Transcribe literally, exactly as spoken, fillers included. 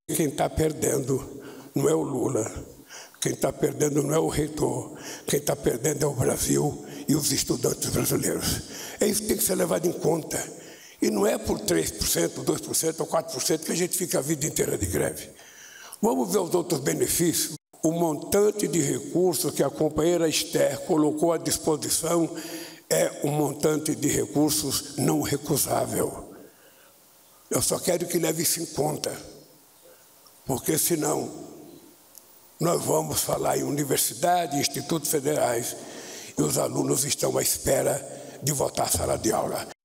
Quem está perdendo não é o Lula, quem está perdendo não é o reitor, quem está perdendo é o Brasil e os estudantes brasileiros. É isso que tem que ser levado em conta. E não é por três por cento, dois por cento ou quatro por cento que a gente fica a vida inteira de greve. Vamos ver os outros benefícios. O montante de recursos que a companheira Esther colocou à disposição é um montante de recursos não recusável. Eu só quero que leve isso em conta, porque senão nós vamos falar em universidade, institutos federais, e os alunos estão à espera de voltar à sala de aula.